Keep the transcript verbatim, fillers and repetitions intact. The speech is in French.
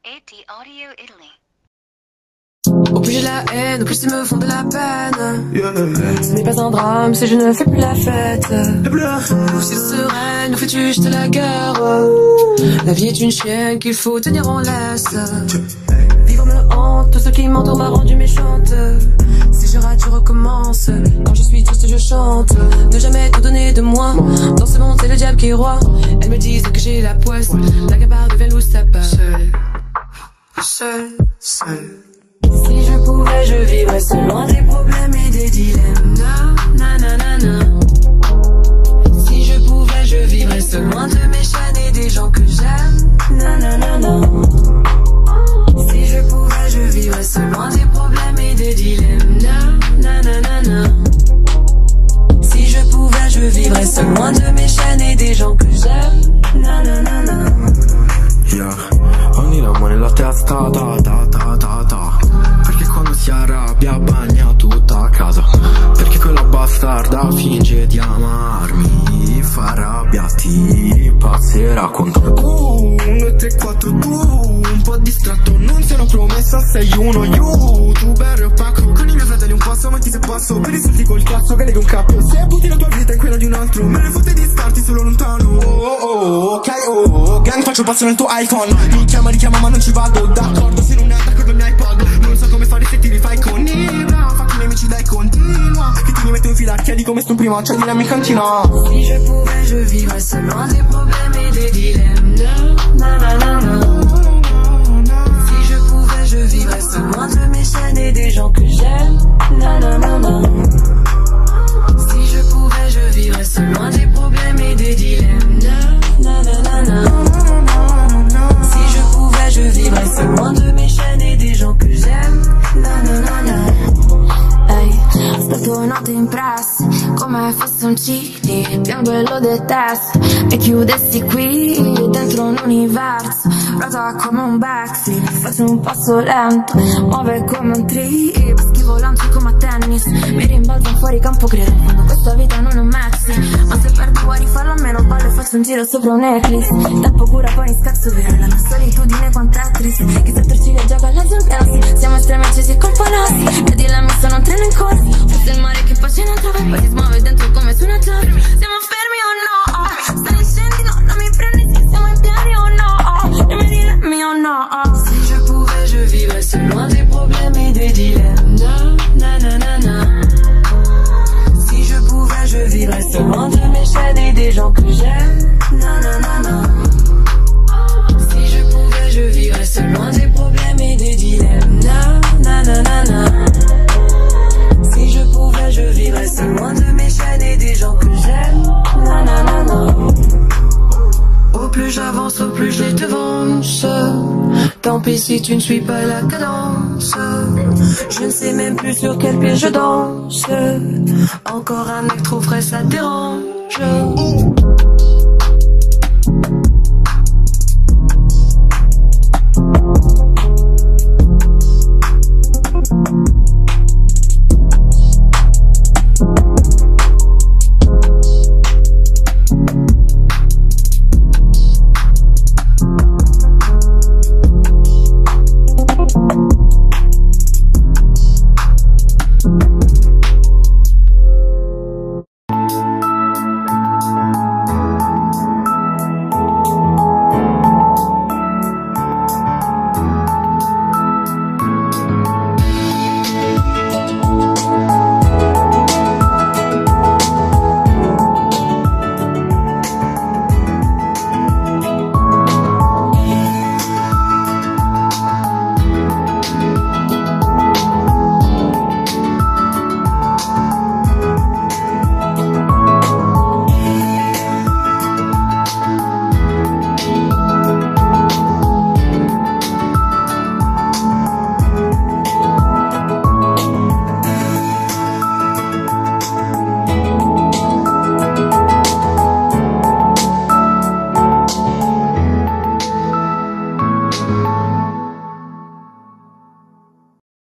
A T Audio Italy. Au plus j'ai la haine, au plus ils me font de la peine. Yeah. Ce n'est pas un drame si je ne fais plus la fête. Ou si sereine, nous fais-tu jeter la guerre. La vie est une chienne qu'il faut tenir en laisse. Vivre me hante, tout ce qui m'entoure m'a rendu méchante. Si je rate, je recommence. Quand je suis triste, je chante. Ne jamais tout donner de moi. Dans ce monde, c'est le diable qui est roi. Elles me disent que j'ai la poisse. La gabarre devient loup sapin. Seul, seul, seul. Si je pouvais, je vivrais seul, loin des problèmes et des dilemmes. Na, na, na, na, na. Si je pouvais, je vivrais seul, loin de mes chaînes et des gens que j'aime. Na, na, na, na. Si je pouvais, je vivrais seul, loin des problèmes et des dilemmes. Na, na, na, na, na. Si je pouvais, je vivrais seul, loin de mes chaînes et des gens que j'aime. Na, na, na, na. Yeah. Ogni la mano nella testa, ta ta ta ta ta. Perché quando si arrabbia bagna tutta casa. Perché quella bastarda finge di amarmi. Fa rabbia, ti pazzerà con te. Uh, uno, tre, quattro, tu. Un po' distratto, non sono promessa, sei uno youtuber opaco. Con i miei fratelli un passo avanti se posso. Per insulti col cazzo che leghi un capo. Se butti la tua vita in quella di un altro, me ne fotte di starti solo lontano. Oh oh oh, ok oh. Gang faccio passo nel tuo iPhone. Mi chiama, richiama ma non ci vado d'accordo. Se non è d'accordo il mio iPod. Non so come fare se ti rifai con Ibra. Fatti i nemici dai continua. Che ti mi metto in fila, chiedi come sto prima. C'è di la mia cantina. Si je pouvais, je vivrais seul, loin des problèmes et des dilemmes. Na, na, na, na. Si je pouvais, je vivrais seul, loin de mes chaînes et des gens que j'aime. Na, na, na, na. Si je pouvais, je vivrais seul, loin des problèmes et des dilemmes. Na, na, na, na, na. Si je pouvais, je vivrais seul, loin de mes chaînes et des gens que j'aime. Na, na, na, na. Ehi, ho stato notte impresse come fosse un C D, piango e lo detesto. E chiudessi qui dentro un universo, rota come un backflip, fate un passo lento, muove come un trip, schivo lanci come a tennis, mi rimbalzo fuori campo, credo in fondo questa vita non è un maxi. Ma se perdo vuoi rifarlo almeno ballo e faccio un giro sopra un eclipse. Tempo cura poi in scazzo vero, la mia solitudine quanto è triste. Che se torciglia gioca alla Champions, siamo estremi accesi e colpa nostra. Vedi la messa non treno in corsa, forse il mare che pace non trova e poi si smuove dentro come su una torre. Siamo fermi o no? Stai scendi no, non mi prendi se siamo in piedi o no? Non mi diremi o no? Si je pouvais, je vivrais seul, loin des problèmes et des dilemmes. Na, na, na, na, na. Si je pouvais, je vivrais seul, loin de mes chaînes et des gens que j'aime. Na, na, na, na. Si je pouvais, je vivrais seul, loin des problèmes et des dilemmes. Na, na, na, na, na. Si je pouvais, je vivrais seul, loin de mes chaînes et des gens que j'aime. Na, na, na, na. Au plus j'avance, au plus je les devance. Tant pis si tu ne suis pas la cadence. Je ne sais même plus sur quel pied je danse. Encore un mec trop frais, ça dérange.